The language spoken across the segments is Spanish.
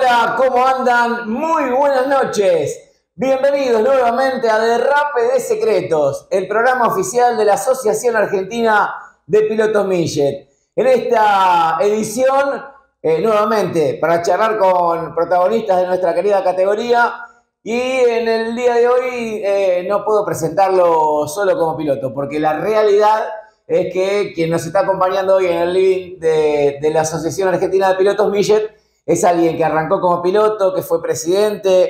Hola, ¿cómo andan? Muy buenas noches. Bienvenidos nuevamente a Derrape de Secretos, el programa oficial de la Asociación Argentina de Pilotos Millet. En esta edición, nuevamente, para charlar con protagonistas de nuestra querida categoría, y en el día de hoy no puedo presentarlo solo como piloto, porque la realidad es que quien nos está acompañando hoy en el living de la Asociación Argentina de Pilotos Millet es alguien que arrancó como piloto, que fue presidente,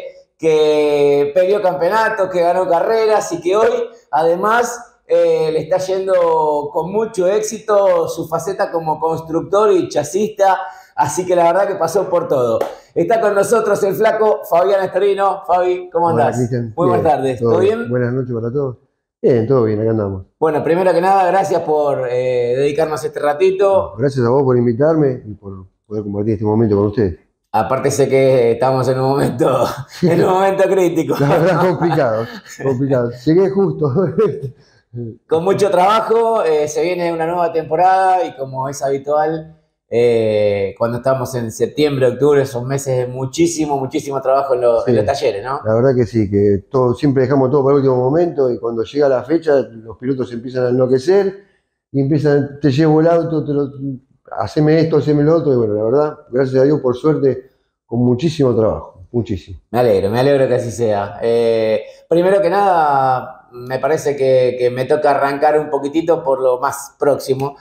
que peleó campeonatos, que ganó carreras y que hoy, además, le está yendo con mucho éxito su faceta como constructor y chasista, así que la verdad que pasó por todo. Está con nosotros el flaco Fabián Estorino. Fabi, ¿cómo andás? Hola, Cristian. Muy Bien, buenas tardes, ¿todo bien? Buenas noches para todos. Bien, todo bien, acá andamos. Bueno, primero que nada, gracias por dedicarnos este ratito. Gracias a vos por invitarme y por poder compartir este momento con ustedes. Aparte sé que estamos en un momento crítico. La verdad, complicado. Llegué justo. Con mucho trabajo, se viene una nueva temporada y como es habitual, cuando estamos en septiembre, octubre, son meses de muchísimo trabajo en los talleres, ¿no? La verdad que sí, que siempre dejamos todo para el último momento y cuando llega la fecha los pilotos empiezan a enloquecer y empiezan, te llevo el auto, haceme esto, haceme lo otro y bueno, la verdad, gracias a Dios, por suerte, con muchísimo trabajo, muchísimo. Me alegro que así sea. Primero que nada, me parece que me toca arrancar un poquitito por lo más próximo.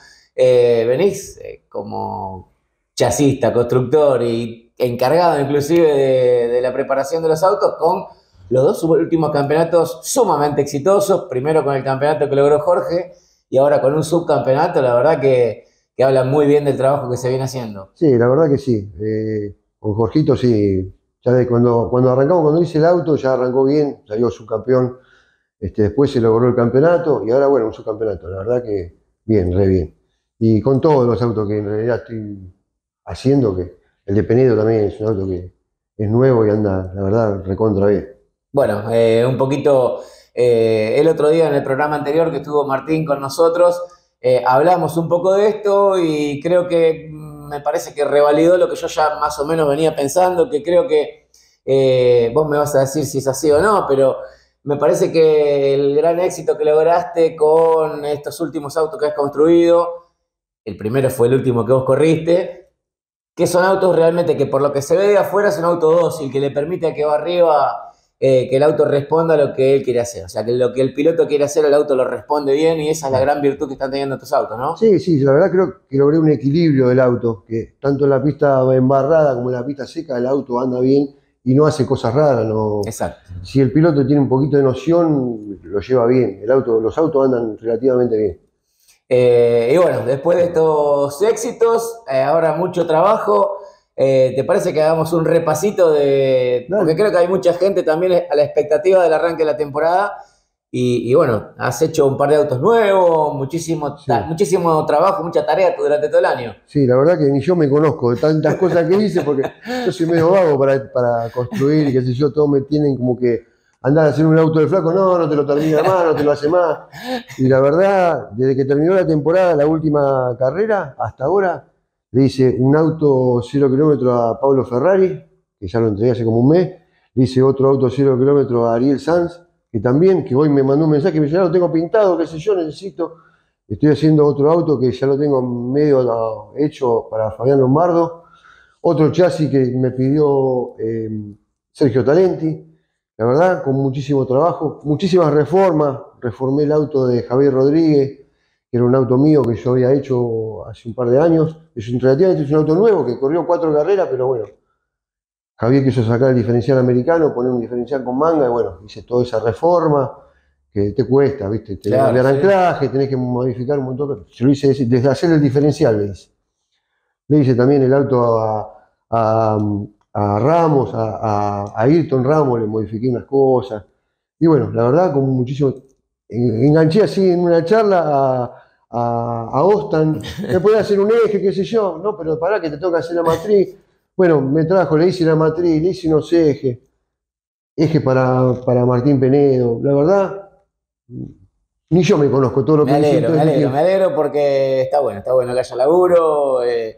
Venís como chasista, constructor y encargado inclusive de la preparación de los autos con los dos últimos campeonatos sumamente exitosos. Primero con el campeonato que logró Jorge y ahora con un subcampeonato. La verdad que habla muy bien del trabajo que se viene haciendo. Sí, la verdad que sí. Con Jorgito sí. Ya cuando arrancamos, cuando hice el auto, ya arrancó bien, salió subcampeón. Después se logró el campeonato y ahora, bueno, un subcampeonato. La verdad que bien, re bien. Y con todos los autos que en realidad estoy haciendo, que el de Penedo también es un auto que es nuevo y anda, la verdad, recontra bien. Bueno, un poquito, el otro día en el programa anterior que estuvo Martín con nosotros, hablamos un poco de esto y creo que me parece que revalidó lo que yo ya más o menos venía pensando, que creo que vos me vas a decir si es así o no, pero me parece que el gran éxito que lograste con estos últimos autos que has construido, el primero fue el último que vos corriste, que son autos realmente que por lo que se ve de afuera es un auto dócil, que le permite a que va arriba que el auto responda a lo que él quiere hacer. O sea, que lo que el piloto quiere hacer, el auto lo responde bien y esa es la gran virtud que están teniendo estos autos, ¿no? Sí, la verdad creo que logré un equilibrio del auto, que tanto en la pista embarrada como en la pista seca el auto anda bien y no hace cosas raras. No. Exacto. Si el piloto tiene un poquito de noción, lo lleva bien. Los autos andan relativamente bien. Y bueno, después de estos éxitos, ahora mucho trabajo. ¿Te parece que hagamos un repasito de...? Dale. Porque creo que hay mucha gente también a la expectativa del arranque de la temporada. Y bueno, has hecho un par de autos nuevos, muchísimo trabajo, mucha tarea durante todo el año. Sí, la verdad que ni yo me conozco de tantas cosas que hice porque yo soy medio vago para construir y qué sé yo, todos me tienen como que andar a hacer un auto del flaco, no te lo termina más, no te lo hace más. Y la verdad, desde que terminó la temporada, la última carrera, hasta ahora, le hice un auto 0 kilómetros a Pablo Ferrari, que ya lo entregué hace como un mes, le hice otro auto 0 kilómetros a Ariel Sanz, que hoy me mandó un mensaje, me dice, ya lo tengo pintado, qué sé yo, necesito. Estoy haciendo otro auto que ya lo tengo medio hecho para Fabián Lombardo. Otro chasis que me pidió Sergio Talenti. La verdad, con muchísimo trabajo, muchísimas reformas. Reformé el auto de Javier Rodríguez, que era un auto mío que yo había hecho hace un par de años. Relativamente es un auto nuevo que corrió 4 carreras, pero bueno. Javier quiso sacar el diferencial americano, poner un diferencial con manga, y bueno, hice toda esa reforma que te cuesta, ¿viste? Tenés que cambiar anclaje, tenés que modificar un montón. Yo lo hice desde hacer el diferencial, le hice. Le hice también el auto a Ramos, a Ayrton Ramos, le modifiqué unas cosas. Y bueno, la verdad, con muchísimo. Enganché así en una charla a Ostan, me puede hacer un eje, qué sé yo, no, pero pará que te toca hacer la matriz. Bueno, me trajo, le hice la matriz, le hice unos ejes para Martín Penedo. La verdad, ni yo me conozco todo lo que me alegro porque está bueno que haya laburo.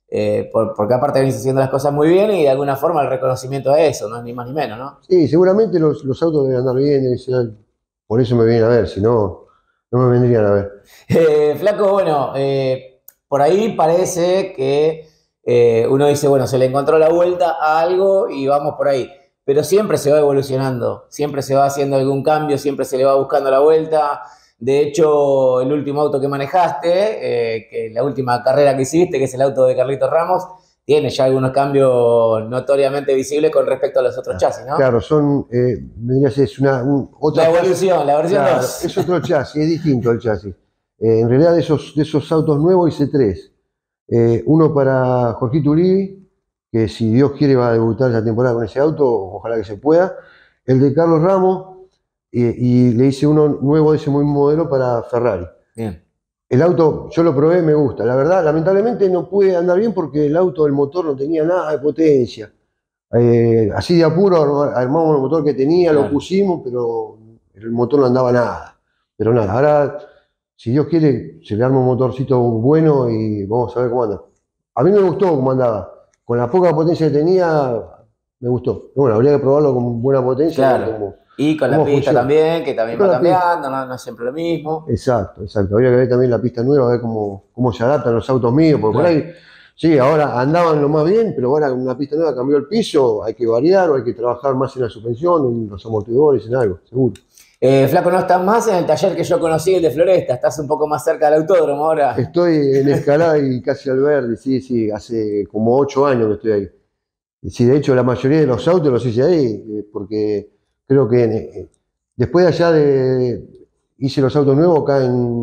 porque aparte venís haciendo las cosas muy bien y de alguna forma el reconocimiento a eso, no es ni más ni menos, ¿no? Sí, seguramente los autos deben andar bien, por eso me vienen a ver, si no, no me vendrían a ver. Flaco, bueno, por ahí parece que uno dice, bueno, se le encontró la vuelta a algo y vamos por ahí. Pero siempre se va evolucionando, siempre se va haciendo algún cambio, siempre se le va buscando la vuelta. De hecho, el último auto que manejaste, que la última carrera que hiciste, que es el auto de Carlitos Ramos, tiene ya algunos cambios notoriamente visibles con respecto a los otros chasis, ¿no? Claro, vendría a ser otra La evolución, la versión claro, 2. es otro chasis, es distinto el chasis. En realidad de esos autos nuevos hice tres. Uno para Jorgito Uribe, que si Dios quiere va a debutar esta temporada con ese auto, ojalá que se pueda. El de Carlos Ramos, y le hice uno nuevo de ese mismo modelo para Ferrari. Bien. El auto, yo lo probé, me gusta. La verdad, lamentablemente no pude andar bien porque el auto, el motor no tenía nada de potencia. Así de apuro armamos el motor que tenía, Claro. lo pusimos, pero el motor no andaba nada. Pero nada, ahora, si Dios quiere, se le arma un motorcito bueno y vamos a ver cómo anda. A mí me gustó cómo andaba. Con la poca potencia que tenía, me gustó. Bueno, habría que probarlo con buena potencia. Claro. Y con la pista funciona. también, que también va cambiando, no es siempre lo mismo. Exacto, exacto. Habría que ver también la pista nueva, a ver cómo se adaptan los autos míos, porque por ahí, sí, ahora andaban lo más bien, pero ahora una pista nueva cambió el piso, hay que variar o hay que trabajar más en la suspensión, en los amortiguadores, en algo, seguro. Flaco, no estás más en el taller que yo conocí, el de Floresta, estás un poco más cerca del autódromo ahora. Estoy en Escalada y casi al verde, sí, hace como 8 años que estoy ahí. Sí, de hecho la mayoría de los autos los hice ahí, porque creo que después de allá hice los autos nuevos acá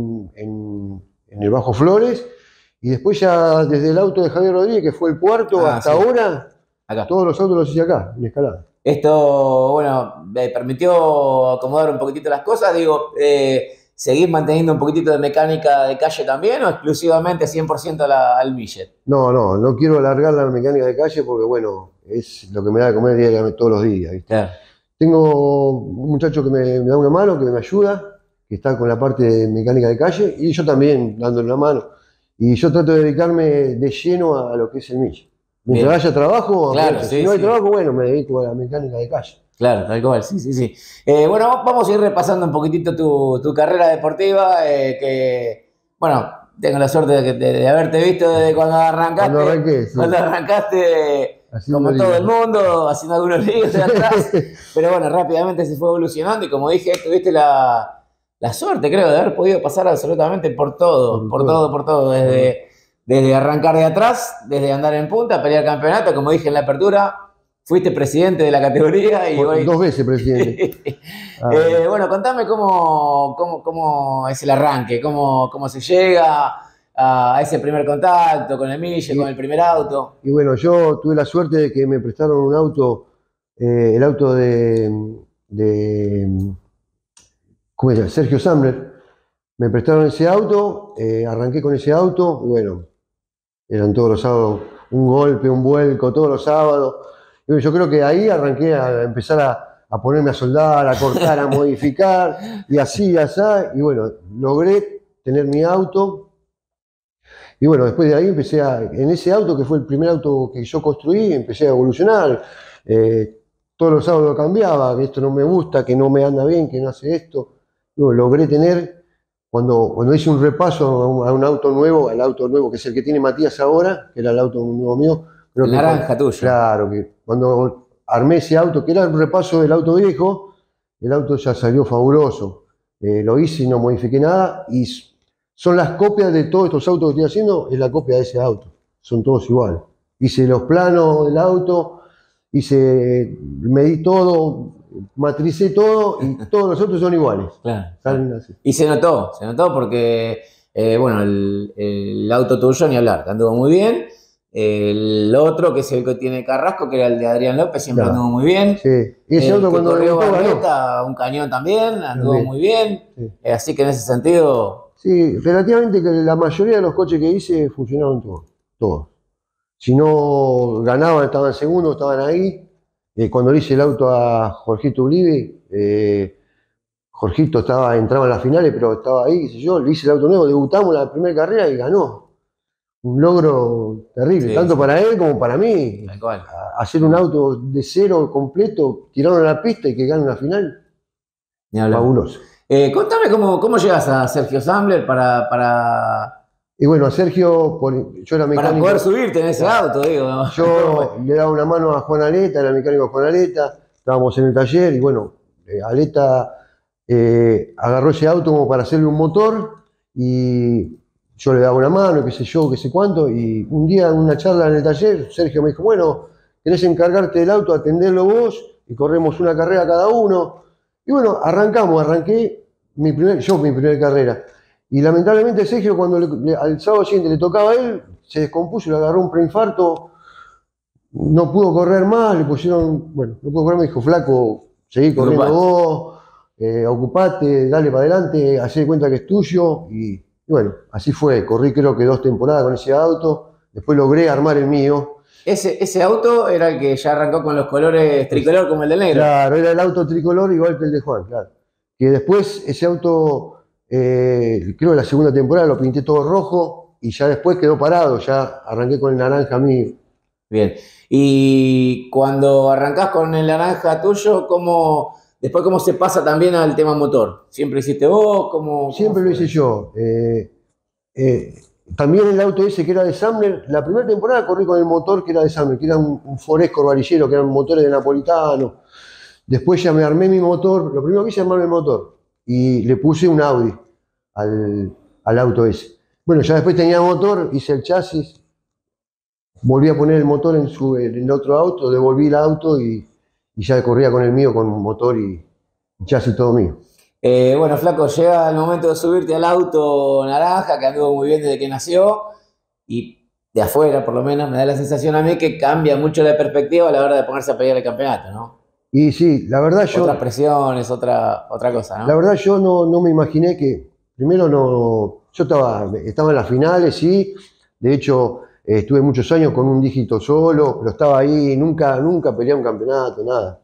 en el Bajo Flores, y después ya desde el auto de Javier Rodríguez, que fue el cuarto, hasta ahora, acá. Todos los autos los hice acá, en Escalada. Esto, bueno, me permitió acomodar un poquitito las cosas, digo, ¿seguís manteniendo un poquitito de mecánica de calle también o exclusivamente 100% al Millet? No quiero alargar la mecánica de calle porque, bueno, es lo que me da de comer diariamente todos los días, ¿viste? Claro. Tengo un muchacho que me da una mano, que me ayuda, que está con la parte de mecánica de calle, y yo también dándole una mano. Y yo trato de dedicarme de lleno a lo que es el Millet. Mientras haya trabajo, claro, si no hay trabajo, bueno, me dedico a la mecánica de calle. Claro, tal cual, sí. Bueno, vamos a ir repasando un poquitito tu carrera deportiva, que, bueno, tengo la suerte de haberte visto desde cuando arrancaste. Cuando arrancaste, como todo el mundo, haciendo algunos líos de atrás. Pero bueno, rápidamente se fue evolucionando y como dije, tuviste la suerte, creo, de haber podido pasar absolutamente por todo, desde arrancar de atrás, desde andar en punta, pelear campeonato, como dije en la apertura, fuiste presidente de la categoría y hoy... 2 veces presidente. Bueno, contame cómo es el arranque, cómo se llega a ese primer contacto con el Millet, con el primer auto. Y bueno, yo tuve la suerte de que me prestaron un auto, el auto ¿cómo se llama? Sergio Samler. Me prestaron ese auto, arranqué con ese auto, y bueno, eran todos los sábados un golpe, un vuelco, todos los sábados. Y yo creo que ahí arranqué a empezar a ponerme a soldar, a cortar, a modificar, y así, y bueno, logré tener mi auto. Y bueno, después de ahí en ese auto, que fue el primer auto que yo construí, empecé a evolucionar. Todos los sábados lo cambiaba, que esto no me gusta, que no me anda bien, que no hace esto. Luego logré tener, cuando hice un repaso a un auto nuevo, al auto nuevo que es el que tiene Matías ahora, que era el auto nuevo mío. El naranja tuyo. Claro, que cuando armé ese auto, que era el repaso del auto viejo, el auto ya salió fabuloso. Lo hice y no modifiqué nada, y son las copias de todos estos autos que estoy haciendo, es la copia de ese auto. Son todos iguales. Hice los planos del auto, medí todo, matricé todo y todos los autos son iguales. Claro. Y se notó porque, bueno, el auto tuyo ni hablar, que anduvo muy bien. El otro, que es el que tiene Carrasco, que era el de Adrián López, siempre anduvo muy bien. Sí. Y ese auto cuando corrió Barreta, un cañón también, anduvo muy bien. Sí. Así que en ese sentido... Sí, relativamente que la mayoría de los coches que hice funcionaron todos. Si no ganaban, estaban segundos, estaban ahí. Cuando le hice el auto a Jorgito Uribe, Jorgito entraba en las finales, pero estaba ahí, qué sé yo, le hice el auto nuevo, debutamos la primera carrera y ganó. un logro terrible, Sí, tanto sí. para él como para mí. Tal cual. Hacer un auto de cero completo, tirarlo a la pista y que gane una final, Ni hablar. fabuloso. Contame cómo llegas a Sergio Sambler para Y bueno, a Sergio, yo era mecánico. poder subirte en ese auto, digo. ¿No? Yo le daba una mano a Juan Aleta, era mecánico de Juan Aleta, estábamos en el taller y bueno, Aleta agarró ese auto como para hacerle un motor y yo le daba una mano, qué sé yo, qué sé cuánto, y un día en una charla en el taller, Sergio me dijo, bueno, querés encargarte del auto, atenderlo vos y corremos una carrera cada uno. Y bueno, arranqué mi primer carrera. Y lamentablemente Sergio, cuando al sábado siguiente le tocaba a él, se descompuso, le agarró un preinfarto, no pudo correr más, le pusieron, bueno, no pudo correr, me dijo, flaco, seguí corriendo vos, ocupate, dale para adelante, hacé de cuenta que es tuyo, y bueno, así fue, corrí creo que 2 temporadas con ese auto, después logré armar el mío. Ese auto era el que ya arrancó con los colores tricolor como el del negro. Claro, era el auto tricolor igual que el de Juan, claro. Que después ese auto, creo que la segunda temporada lo pinté todo rojo y ya después quedó parado, ya arranqué con el naranja mío. Bien. Y cuando arrancás con el naranja tuyo, después cómo se pasa también al tema motor? ¿Siempre hiciste vos? Siempre lo hice yo. También el auto ese que era de Sambler, la primera temporada corrí con el motor que era de Sambler, que era un Foresco varillero, que eran motores de Napolitano. Después ya me armé mi motor, lo primero que hice es armarme el motor y le puse un Audi al auto ese. Bueno, ya después tenía motor, hice el chasis, volví a poner el motor en el otro auto, devolví el auto y ya corría con el mío, con motor y chasis todo mío. Bueno, flaco, llega el momento de subirte al auto naranja, que anduvo muy bien desde que nació, y de afuera, por lo menos, me da la sensación a mí que cambia mucho la perspectiva a la hora de ponerse a pelear el campeonato, ¿no? Y sí, la verdad yo... Otras presiones, otra cosa, ¿no? La verdad yo no me imaginé que... Primero yo estaba en las finales, sí. De hecho, estuve muchos años con un dígito solo, pero estaba ahí, nunca peleé un campeonato, nada.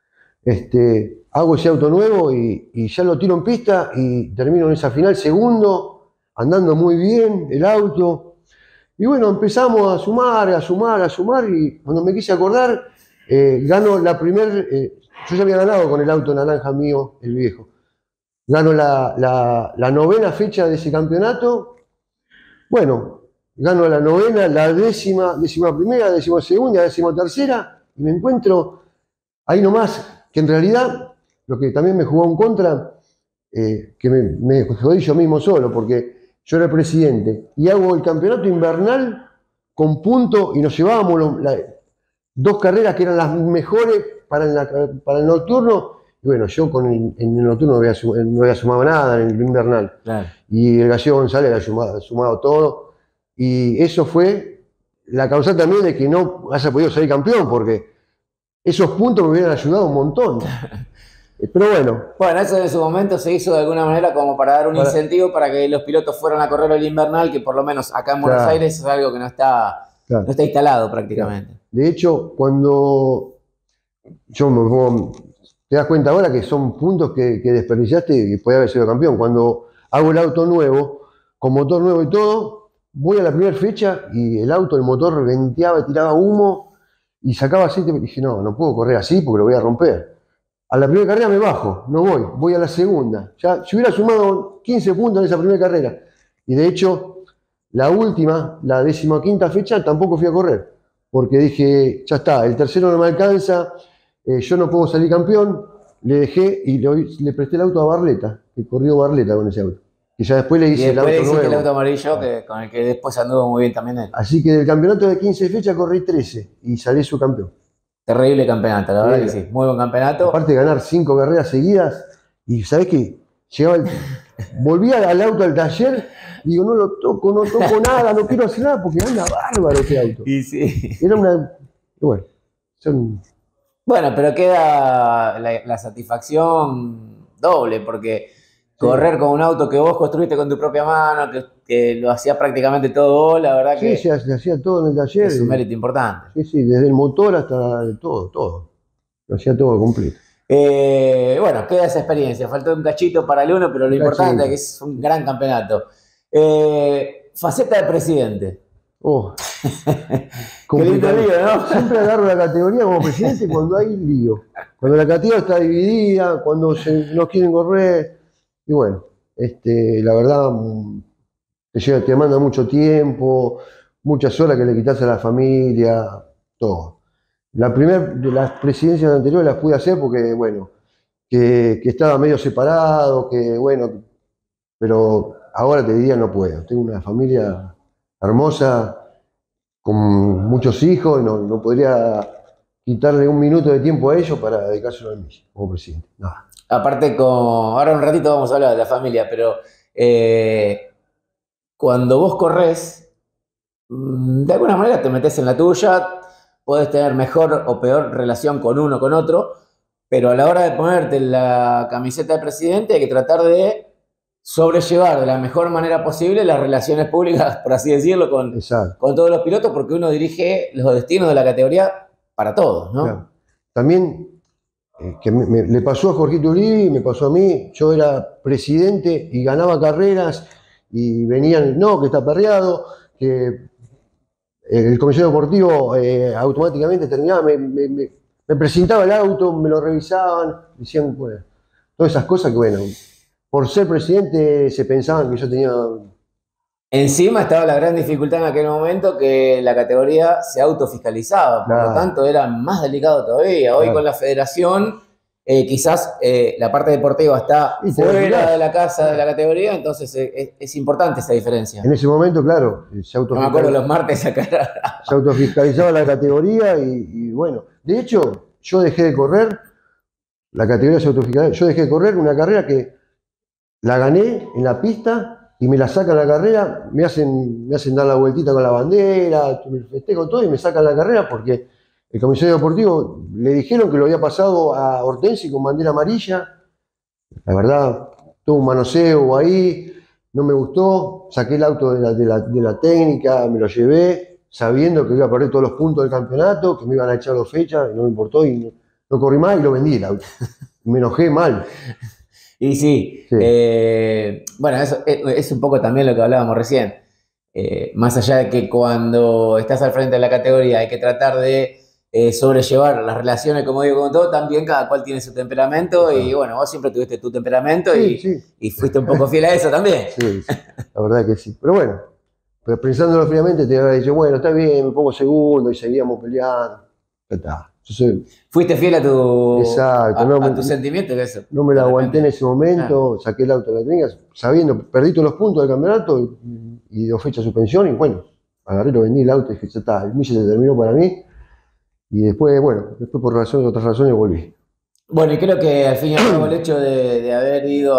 Hago ese auto nuevo y ya lo tiro en pista y termino en esa final segundo, andando muy bien el auto. Y bueno, empezamos a sumar y cuando me quise acordar, gano yo ya había ganado con el auto naranja mío, el viejo. Gano la 9ª fecha de ese campeonato. Bueno, gano la 9ª, la 10ª, 11ª, 12ª, 13ª y me encuentro ahí nomás, que en realidad lo que también me jugó en contra, que me jodí yo mismo solo, porque yo era el presidente y hago el campeonato invernal con punto y nos llevábamos 2 carreras que eran las mejores para el nocturno. Y bueno, yo en el nocturno no había sumado nada en el invernal. Claro. Y el Gallego González había sumado todo. Y eso fue la causa también de que no haya podido salir campeón, porque esos puntos me hubieran ayudado un montón. Pero bueno. Bueno, eso en su momento se hizo de alguna manera como para dar un incentivo para que los pilotos fueran a correr el invernal, que por lo menos acá en Buenos Aires es algo que no está instalado prácticamente. Claro. De hecho, cuando te das cuenta ahora que son puntos que desperdiciaste y podía haber sido campeón. Cuando hago el auto nuevo, con motor nuevo y todo, voy a la primera fecha y el motor venteaba, tiraba humo y sacaba aceite. Y dije, no puedo correr así porque lo voy a romper. A la primera carrera me bajo, no voy a la segunda. Ya, si hubiera sumado 15 puntos en esa primera carrera. Y de hecho, la última, la 15ª fecha, tampoco fui a correr. Porque dije, ya está, el tercero no me alcanza, yo no puedo salir campeón. Le dejé y le presté el auto a Barleta, que corrió Barleta con ese auto. Y ya después le hice el auto nuevo. el auto amarillo, con el que después anduvo muy bien también él. Así que del campeonato de 15 fechas corrí 13 y salí subcampeón. Terrible campeonato, la verdad que sí. Muy buen campeonato. Aparte de ganar 5 carreras seguidas, y ¿sabés qué? Volvía al auto al taller, digo, no toco nada, no quiero hacer nada, porque anda bárbaro este auto. Y sí. Era bueno, Bueno, pero queda la satisfacción doble, porque correr con un auto que vos construiste con tu propia mano, que lo hacía prácticamente todo vos, la verdad que... Sí, se hacía todo en el taller. Es un mérito importante. Sí, desde el motor hasta todo. Lo hacía todo completo. Bueno, queda esa experiencia. Faltó un cachito para el uno, pero lo importante es que es un gran campeonato. Faceta de presidente. Oh, Qué lindo lío, ¿no? Siempre agarro la categoría como presidente cuando hay lío. Cuando la categoría está dividida, cuando no quieren correr. Y bueno, la verdad, te manda mucho tiempo, muchas horas que le quitas a la familia, todo. De las presidencias anteriores las pude hacer porque, bueno, que estaba medio separado, que bueno, pero ahora te diría no puedo. Tengo una familia hermosa, con muchos hijos, y no podría quitarle un minuto de tiempo a ellos para dedicárselo a mí como presidente. No. Aparte, ahora un ratito vamos a hablar de la familia, pero cuando vos corres, de alguna manera te metes en la tuya, podés tener mejor o peor relación con uno con otro, pero a la hora de ponerte la camiseta de presidente hay que tratar de sobrellevar de la mejor manera posible las relaciones públicas, por así decirlo, con todos los pilotos, porque uno dirige los destinos de la categoría para todos, ¿no? Claro. También, que le pasó a Jorgito Ulivi, me pasó a mí, yo era presidente y ganaba carreras y venían, no, que está perreado, que el comisario deportivo automáticamente terminaba, me presentaba el auto, me lo revisaban, decían, bueno, todas esas cosas que, bueno, por ser presidente se pensaban que yo tenía... Encima estaba la gran dificultad en aquel momento que la categoría se autofiscalizaba, por lo tanto era más delicado todavía. Hoy con la federación quizás la parte deportiva está fuera de la casa de la categoría, entonces es importante esa diferencia. En ese momento, claro, no me acuerdo los martes acá. Se autofiscalizaba la categoría y bueno, de hecho yo dejé de correr, la categoría se autofiscalizaba, yo dejé de correr una carrera que la gané en la pista y me la sacan la carrera, me hacen dar la vueltita con la bandera, me festejo todo y me sacan la carrera porque el comisario deportivo le dijeron que lo había pasado a Hortensi con bandera amarilla. La verdad, tuvo un manoseo ahí, no me gustó, saqué el auto de la técnica, me lo llevé, sabiendo que iba a perder todos los puntos del campeonato, que me iban a echar 2 fechas, y no me importó y no corrí más y lo vendí el auto. Me enojé mal. Y sí. Bueno, eso es un poco también lo que hablábamos recién. Más allá de que cuando estás al frente de la categoría hay que tratar de sobrellevar las relaciones, como digo, con todo, también cada cual tiene su temperamento y bueno, vos siempre tuviste tu temperamento y fuiste un poco fiel a eso también. Sí, la verdad que sí. Pero bueno, pensándolo fríamente te habría dicho, bueno, está bien, me pongo segundo y seguíamos peleando. Ya está. Fuiste fiel a tu, exacto, a tu sentimiento de eso. No me la aguanté en ese momento, saqué el auto de la técnica, sabiendo, perdí todos los puntos del campeonato y 2 fechas de suspensión y bueno, agarré, lo vendí el auto y dije, ya está, el Mille se terminó para mí y después, bueno, por otras razones volví. Bueno, y creo que al fin y al cabo el hecho de haber ido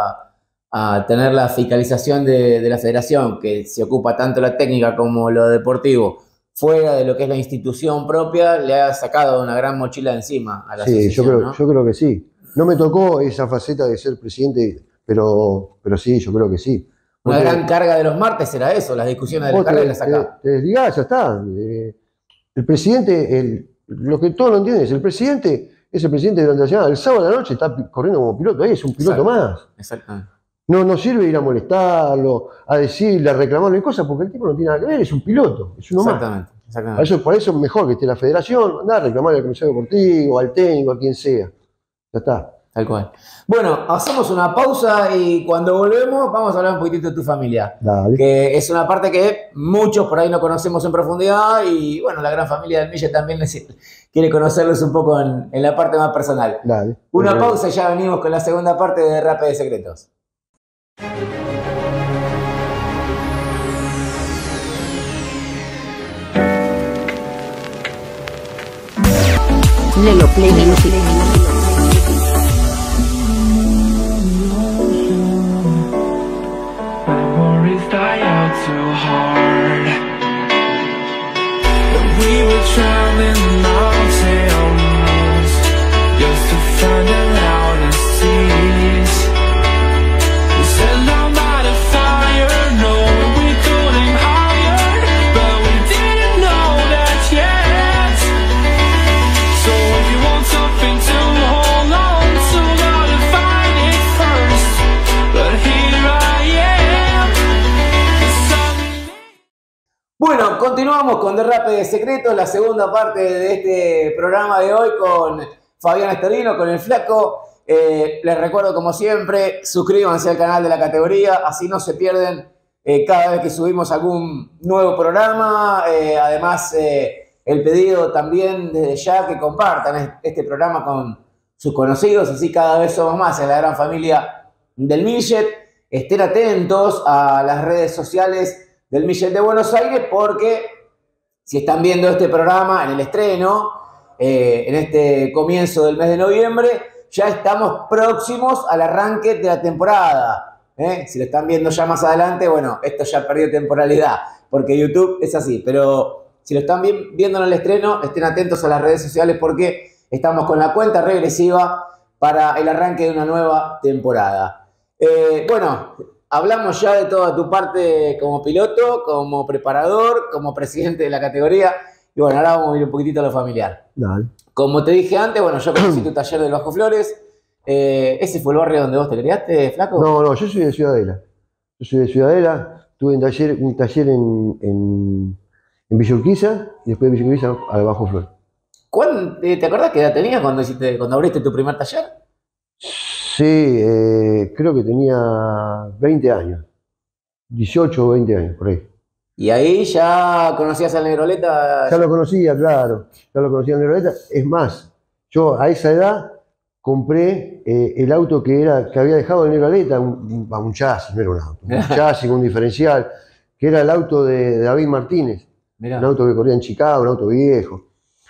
a tener la fiscalización de la federación, que se ocupa tanto la técnica como lo deportivo, fuera de lo que es la institución propia, le ha sacado una gran mochila encima a la asociación, ¿no? Yo creo que sí. No me tocó esa faceta de ser presidente, pero sí, yo creo que sí. Una gran carga de los martes era eso, las discusiones de la carrera las sacaba. Te desligás, ya está. El presidente, lo que todos lo entienden es, el presidente es el presidente durante la semana, el sábado a la noche está corriendo como piloto, ahí es un piloto más. Exactamente. No sirve ir a molestarlo, a decirle, a reclamarle cosas, porque el tipo no tiene nada que ver, es un piloto, es uno más. Exactamente. Por eso es mejor que esté la federación, andar a reclamarle al comisario deportivo, al técnico, a quien sea. Ya está. Tal cual. Bueno, hacemos una pausa y cuando volvemos vamos a hablar un poquitito de tu familia. Dale. Que es una parte que muchos por ahí no conocemos en profundidad y bueno, la gran familia del Mille también quiere conocerlos un poco en la parte más personal. Dale. Una pausa y ya venimos con la segunda parte de Derrape de Secretos. Lelo Play Music. Die out too hard. We were traveling ourselves just to find the loudest seas. We set our mind on fire, no, we couldn't higher, but we didn't know that yet. So if you want something to hold on to, gotta find it first. But here I am. Bueno, continuamos con Derrape de Secretos, la segunda parte de este programa de hoy con Fabián Esterino, con el Flaco. Les recuerdo, como siempre, suscríbanse al canal de la categoría, así no se pierden cada vez que subimos algún nuevo programa. Además, el pedido también desde ya que compartan este programa con sus conocidos, así cada vez somos más en la gran familia del Millet. Estén atentos a las redes sociales del Millet de Buenos Aires, porque si están viendo este programa en el estreno, en este comienzo del mes de noviembre, ya estamos próximos al arranque de la temporada. Si lo están viendo ya más adelante, bueno, esto ya perdió temporalidad, porque YouTube es así. Pero si lo están viendo en el estreno, estén atentos a las redes sociales, porque estamos con la cuenta regresiva para el arranque de una nueva temporada. Bueno, hablamos ya de toda tu parte como piloto, como preparador, como presidente de la categoría. Y bueno, ahora vamos a ir un poquitito a lo familiar. Dale. Como te dije antes, bueno, yo conocí tu taller del Bajo Flores. ¿Ese fue el barrio donde vos te criaste, Flaco? No, yo soy de Ciudadela. Yo soy de Ciudadela. Tuve un taller en Villa Urquiza y después de Villa Urquiza al Bajo Flor. ¿Te acordás qué edad tenías cuando abriste tu primer taller? Sí, creo que tenía 20 años. 18 o 20 años, por ahí. ¿Y ahí ya conocías al Negroleta? Ya lo conocía, claro. Ya lo conocía el Negroleta. Es más, yo a esa edad compré el auto que había dejado el Negroleta, un chasis, no era un auto, un chasis con un diferencial, que era el auto de David Martínez. Mirá. Un auto que corría en Chicago, un auto viejo.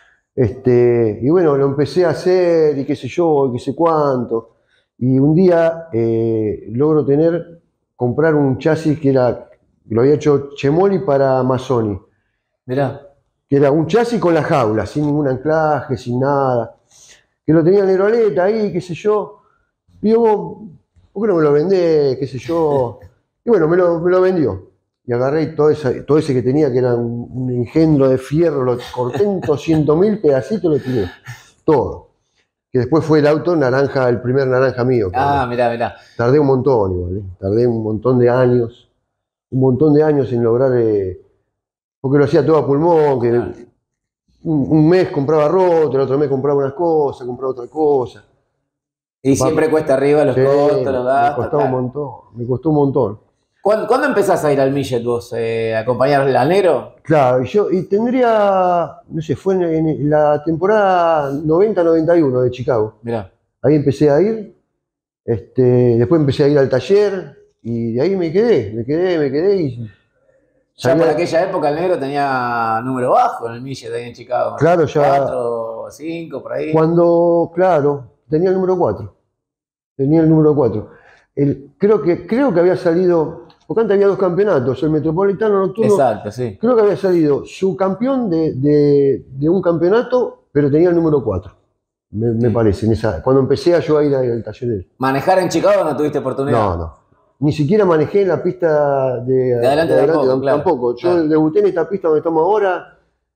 Y bueno, lo empecé a hacer y qué sé yo, y qué sé cuánto. Y un día logro comprar un chasis que lo había hecho Chemoli para Mazzoni. Mirá. Que era un chasis con la jaula, sin ningún anclaje, sin nada. Que lo tenía el Negroleta ahí, qué sé yo. Y digo, ¿por qué no me lo vendés? Qué sé yo. Y bueno, me lo vendió. Y agarré todo ese que tenía, que era un engendro de fierro, lo corté en 200.000 pedacitos, lo tiré. Todo. Que después fue el auto naranja, el primer naranja mío. Mirá. Tardé un montón igual, tardé un montón de años. Un montón de años en lograr, porque lo hacía todo a pulmón, que un mes compraba roto, el otro mes compraba unas cosas, compraba otra cosa. Y siempre cuesta arriba los costos, los gastos. Me costó un montón, me costó un montón. ¿Cuándo empezás a ir al Millet vos? ¿A acompañar al negro? Claro, y tendría, no sé, fue en la temporada 90-91 de Chicago. Mirá. Ahí empecé a ir, después empecé a ir al taller, y de ahí me quedé y... Ya por aquella época el negro tenía número bajo en el Millet ahí en Chicago. Claro, ya... 4 o 5, por ahí. Claro, tenía el número 4. Tenía el número 4. Creo que había salido, porque antes había 2 campeonatos, el Metropolitano Nocturno. Exacto, sí. Creo que había salido subcampeón de un campeonato, pero tenía el número 4. Me parece, cuando empecé yo a ir al taller de él. ¿Manejar en Chicago no tuviste oportunidad? No. Ni siquiera manejé en la pista de adelante tampoco, claro. Tampoco. Yo Claro. Debuté en esta pista donde estamos ahora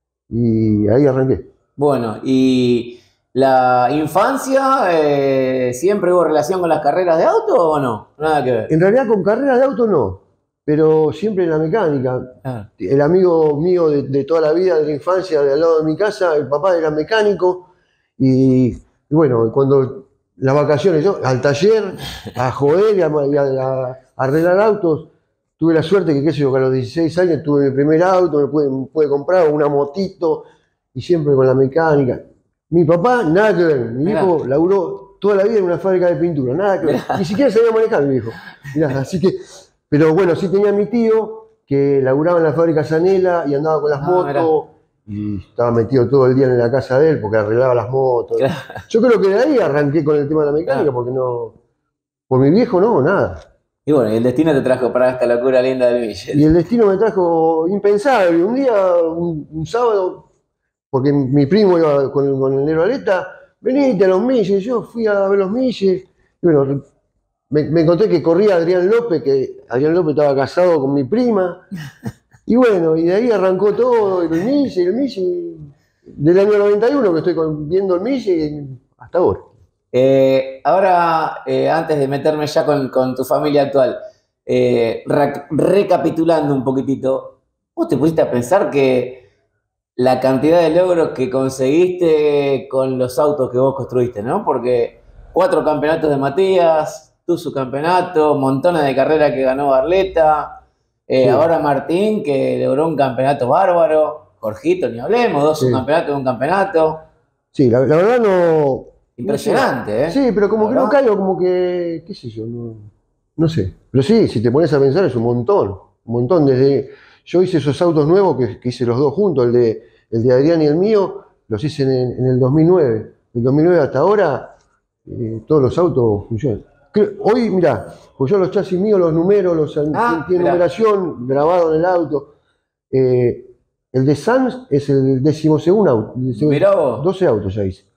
y ahí arranqué. Bueno, ¿y la infancia siempre hubo relación con las carreras de auto o no? Nada que ver. En realidad con carreras de auto no, pero siempre en la mecánica. Ah, El amigo mío de toda la vida, de la infancia, de al lado de mi casa, el papá era mecánico y bueno, cuando las vacaciones yo al taller, a joder y a arreglar autos, tuve la suerte que, qué sé yo, que a los 16 años tuve mi primer auto, me pude comprar una motito y siempre con la mecánica. Mi papá, nada que ver, mi hijo laburó toda la vida en una fábrica de pintura, nada que ver, ni siquiera sabía manejar mi hijo. Mirá, así que, pero bueno, sí tenía mi tío que laburaba en la fábrica Zanela y andaba con las motos. Y estaba metido todo el día en la casa de él porque arreglaba las motos. Claro. Yo creo que de ahí arranqué con el tema de la mecánica, porque por mi viejo no, nada. Y bueno, y el destino te trajo para esta locura linda del Millet. Y el destino me trajo impensable. Un día, un sábado, porque mi primo iba con el Negroleta, venite a los Milles, yo fui a ver los Milles. Y bueno, me encontré que corría Adrián López, que Adrián López estaba casado con mi prima. Y bueno, y de ahí arrancó todo, el Milles, del año 91 que estoy viendo el Milles hasta ahora. Ahora, antes de meterme ya con tu familia actual, recapitulando un poquitito, ¿Vos te pusiste a pensar que la cantidad de logros que conseguiste con los autos que vos construiste, ¿no? Porque 4 campeonatos de Matías, tu subcampeonato, montones de carreras que ganó Barleta, Sí. ahora Martín que logró un campeonato bárbaro, Jorgito, ni hablemos, 2 Sí. subcampeonatos de un campeonato. Sí, la verdad no. Impresionante, ¿eh? Sí, pero como La que no verdad. caigo, como que, qué sé yo, no sé. Pero sí, si te pones a pensar es un montón. Yo hice esos autos nuevos que hice los dos juntos, el de Adrián y el mío, los hice en el 2009. Del 2009 hasta ahora, todos los autos funcionan. Hoy, mirá, pues yo los chasis míos, los números, tiene Mirá. numeración grabado en el auto. El de Sanz es el 12º auto. Mirá vos. 12 autos ya hice.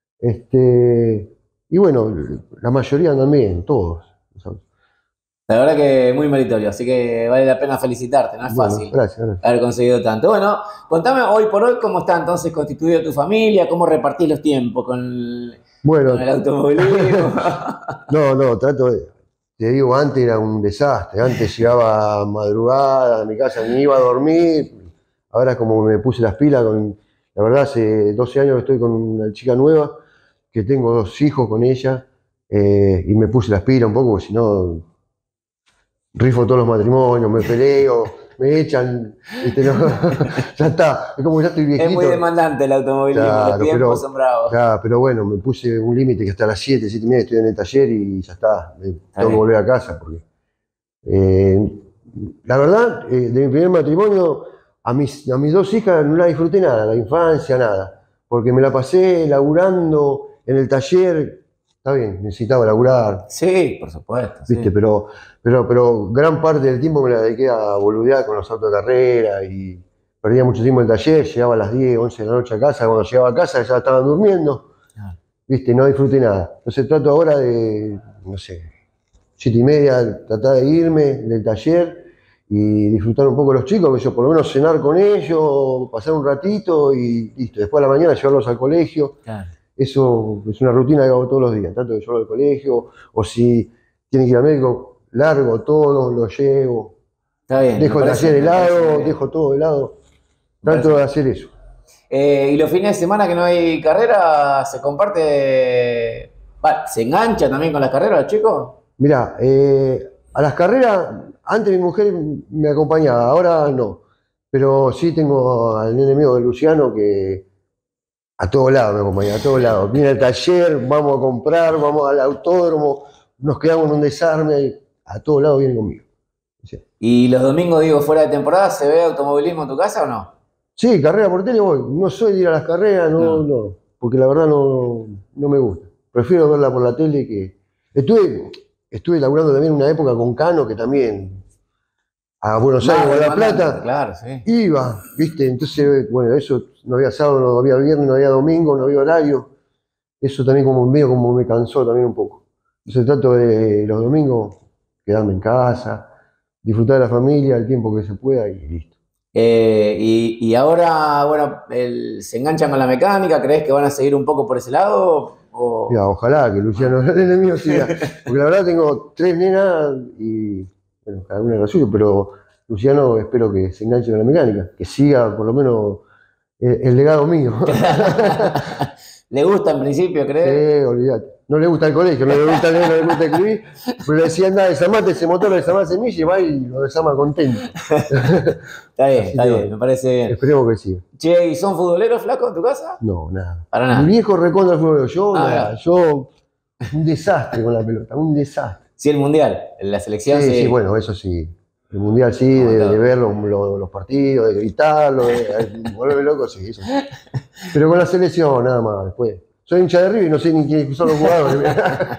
Y bueno, la mayoría andan bien, todos los autos. La verdad que muy meritorio, así que vale la pena felicitarte, no es Bueno, fácil gracias. haber conseguido tanto. Bueno, contame hoy por hoy cómo está entonces constituida tu familia, cómo repartís los tiempos con Bueno, el automovilismo. no, te digo, antes era un desastre. Antes llegaba madrugada a mi casa, ni iba a dormir. Ahora como me puse las pilas, la verdad hace 12 años que estoy con una chica nueva, que tengo 2 hijos con ella, y me puse las pilas un poco, porque si no, rifo todos los matrimonios, me peleo, me echan, ¿viste? No, ya está, es como que ya estoy viejito. Es muy demandante el automovilismo, Claro, los tiempos son bravos. Claro, pero bueno, me puse un límite que hasta las 7:30 estoy en el taller y ya está, tengo que bien. volver a casa. Porque, la verdad, de mi primer matrimonio, a mis 2 hijas no la disfruté nada, la infancia, nada, porque me la pasé laburando en el taller. Está bien, necesitaba laburar, Sí, por supuesto. ¿viste? Sí. Pero gran parte del tiempo me la dediqué a boludear con los autos de carrera y perdía mucho tiempo en el taller, llegaba a las 10, 11 de la noche a casa, cuando llegaba a casa ya estaban durmiendo, Ah, ¿viste? No disfruté nada. Entonces trato ahora de, no sé, 7:30, tratar de irme del taller y disfrutar un poco de los chicos, que yo por lo menos cenar con ellos, pasar un ratito y listo. Después a la mañana llevarlos al colegio. claro. Eso es una rutina que hago todos los días, trato de llevarlo al colegio, o si tiene que ir al médico, largo todo, lo llevo, Está bien. dejo me el parece- taller me parece helado, bien. dejo todo helado, Me trato parece- de hacer eso. Y los fines de semana que no hay carrera, ¿se comparte? ¿Se engancha también con las carreras, los chicos? Mirá, a las carreras, antes mi mujer me acompañaba, ahora no, pero sí tengo al nene mío de Luciano que a todos lados me acompaña, a todos lados. Viene al taller, vamos a comprar, vamos al autódromo, nos quedamos en un desarme, a todos lados viene conmigo. Sí. ¿Y los domingos, digo, fuera de temporada, se ve automovilismo en tu casa o no? Sí, carrera por tele voy. No soy de ir a las carreras, No. no, porque la verdad no me gusta. Prefiero verla por la tele que. Estuve laburando también una época con Cano, que también a Buenos Aires o a La demandante, Plata claro, sí. iba, ¿viste? Entonces, bueno, eso no había sábado, no había viernes, no había domingo, no había horario. Eso también como me cansó también un poco. Entonces trato de los domingos quedarme en casa, disfrutar de la familia, el tiempo que se pueda y listo. Y ahora, bueno, se enganchan con la mecánica, ¿crees que van a seguir un poco por ese lado? Mira, ojalá que Luciano, el nene mío, siga. Porque la verdad tengo 3 nenas y, bueno, cada una es lo suyo, pero Luciano espero que se enganche con la mecánica, que siga por lo menos el legado mío. ¿Le gusta en principio, crees? Sí, olvídate. No le gusta el colegio, no le gusta leer, no le gusta escribir, pero le decía, anda, desarmate ese motor, desarmate semilla y va y lo desarma contento. Está bien, me parece bien. Esperemos que siga. Che, ¿y son futboleros flacos en tu casa? No, nada. Para nada. Mi viejo recontra el fútbol, yo, Ah, nada, mirá. yo, un desastre con la pelota, un desastre. Sí, el mundial, la selección, Sí, sí. sí, bueno, eso sí. El mundial sí, Como de todo. ver los partidos, de gritarlo, de volverme loco, sí, eso sí. Pero con la selección, nada más, después. Soy hincha de River y no sé ni quiénes son los jugadores.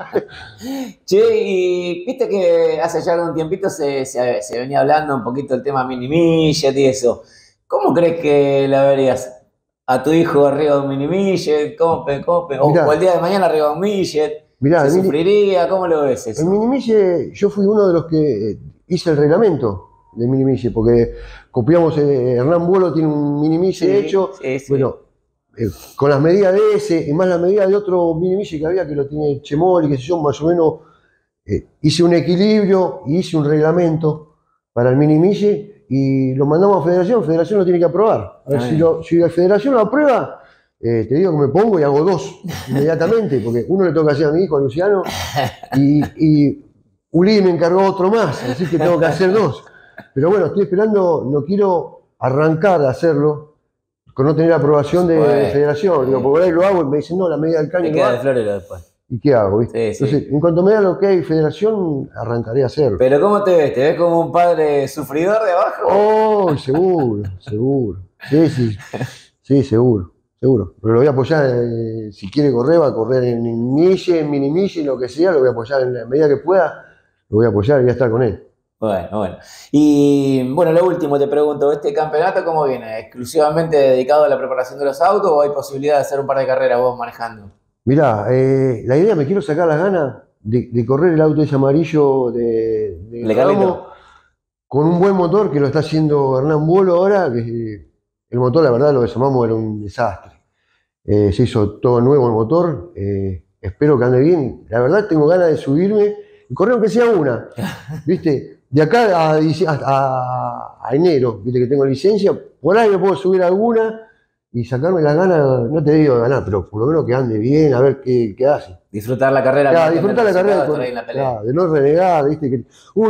Che, y viste que hace ya algún tiempito se venía hablando un poquito del tema mini midget y eso. ¿Cómo crees que la verías a tu hijo arriba de un mini midget? Mirá. O el día de mañana arriba de un midget. Mirá, ¿Se el mini- sufriría? ¿Cómo lo ves El eso? Minimille, yo fui uno de los que hice el reglamento del Minimille, porque copiamos, Hernán Buolo tiene un Minimille hecho, sí, sí. bueno, con las medidas de ese, y más las medidas de otro Minimille que había, que lo tiene Chemoli, qué sé yo, más o menos, hice un equilibrio y hice un reglamento para el Minimille, y lo mandamos a Federación lo tiene que aprobar. A ver si la Federación lo aprueba, te digo que me pongo y hago 2 inmediatamente, porque uno le toca hacer a mi hijo, a Luciano, y Uli me encargó otro más, así que tengo que hacer 2. Pero bueno, estoy esperando, no quiero arrancar a hacerlo con no tener aprobación de Federación. Digo, porque por ahí lo hago y me dicen, no, la medida del caño Me queda de florero después. ¿Y qué hago? ¿Viste? Sí, Entonces, en cuanto me da lo que hay Federación, arrancaré a hacerlo. Pero ¿cómo te ves? ¿Te ves como un padre sufridor de abajo? Oh, seguro. Sí, seguro. Pero lo voy a apoyar, si quiere correr, va a correr en mille, en mini mille, lo que sea, lo voy a apoyar en la medida que pueda, lo voy a apoyar y voy a estar con él. Bueno. Y bueno, lo último te pregunto, ¿este campeonato cómo viene? ¿Exclusivamente dedicado a la preparación de los autos o hay posibilidad de hacer un par de carreras vos manejando? Mirá, la idea, me quiero sacar las ganas de correr el auto ese amarillo de Ramo, con un buen motor que lo está haciendo Hernán Bolo ahora, que el motor, la verdad, lo que llamamos era un desastre. Se hizo todo nuevo el motor, espero que ande bien. La verdad, tengo ganas de subirme y correr aunque sea una, ¿viste? De acá a enero, ¿viste? Que tengo licencia, por ahí me puedo subir alguna y sacarme las ganas, no te digo de ganar, pero por lo menos que ande bien, a ver qué hace. Disfrutar la carrera. Claro, disfrutar la carrera, claro, de no renegar, ¿viste? Que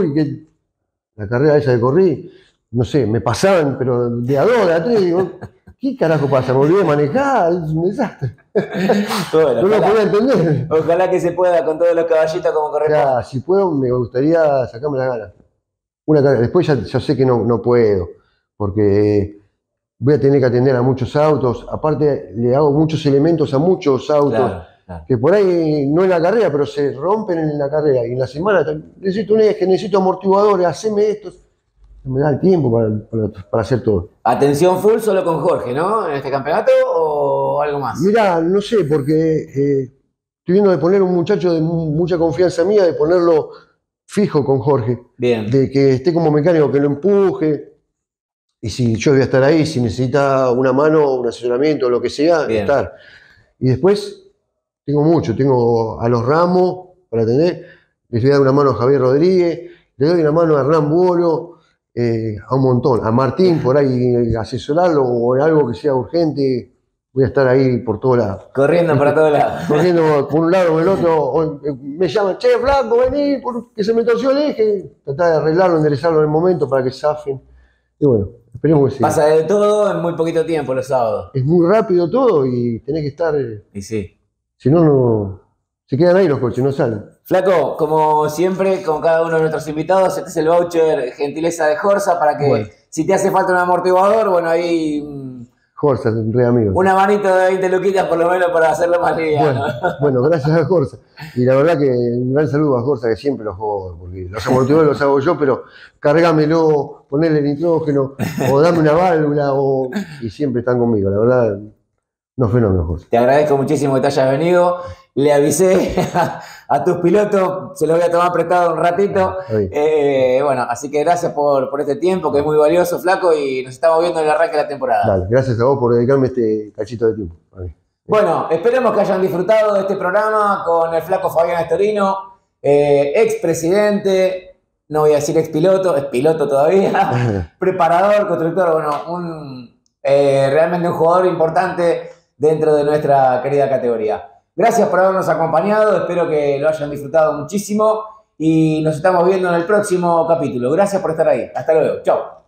la carrera esa que corrí, no sé, me pasaban, pero de a 2, de a 3, digo, ¿qué carajo pasa? Me olvidé de manejar, es un desastre. Bueno, no lo podía entender. Ojalá que se pueda con todos los caballitos como corresponde. Claro, si puedo, me gustaría sacarme las ganas. Una carrera, después ya sé que no puedo, porque voy a tener que atender a muchos autos, aparte le hago muchos elementos a muchos autos, claro. Que por ahí no en la carrera, pero se rompen en la carrera, y en la semana necesito un eje, necesito amortiguadores, haceme esto, no me da el tiempo para hacer todo. Atención full solo con Jorge, ¿no? ¿En este campeonato o algo más? Mirá, no sé, porque estoy viendo de poner un muchacho de mucha confianza mía, de ponerlo fijo con Jorge. Bien. De que esté como mecánico, que lo empuje. Y si yo voy a estar ahí, si necesita una mano, un asesoramiento, lo que sea, bien. Estar. Y después tengo a los Ramos para atender. Les voy a dar una mano a Javier Rodríguez, le doy una mano a Hernán Bolo, a un montón. A Martín, por ahí asesorarlo o en algo que sea urgente. Voy a estar ahí por todos lados. Corriendo para todos lados. Corriendo por un lado o por el otro. Me llaman, che, Flaco, vení, porque se me torció el eje. Tratar de arreglarlo, enderezarlo en el momento para que zafen. Y bueno, esperemos que sí. Pasa de todo en muy poquito tiempo los sábados. Es muy rápido todo y tenés que estar. Y sí. Si no, se quedan ahí los coches, no salen. Flaco, como siempre, con cada uno de nuestros invitados, este es el voucher gentileza de Jorsa para que si te hace falta un amortiguador, bueno, ahí. Jorsa, re amigo. Una manito de 20 luquitas por lo menos para hacerlo más liviano. Bueno, gracias a Jorsa. Y la verdad que un gran saludo a Jorsa, que siempre los jodo, porque los amortiguadores los hago yo, pero cargámelo, ponerle nitrógeno, o dame una válvula, y siempre están conmigo. La verdad, no fenómeno, Jorsa. Te agradezco muchísimo que te hayas venido. Le avisé a tus pilotos, se los voy a tomar prestado un ratito. Bueno, así que gracias por este tiempo, que es muy valioso, Flaco, y nos estamos viendo en el arranque de la temporada. Dale, gracias a vos por dedicarme este cachito de tiempo. Bueno, esperemos que hayan disfrutado de este programa con el Flaco Fabián Astorino, expresidente, no voy a decir expiloto, es piloto todavía, preparador, constructor, bueno, realmente un jugador importante dentro de nuestra querida categoría. Gracias por habernos acompañado, espero que lo hayan disfrutado muchísimo y nos estamos viendo en el próximo capítulo. Gracias por estar ahí. Hasta luego. Chao.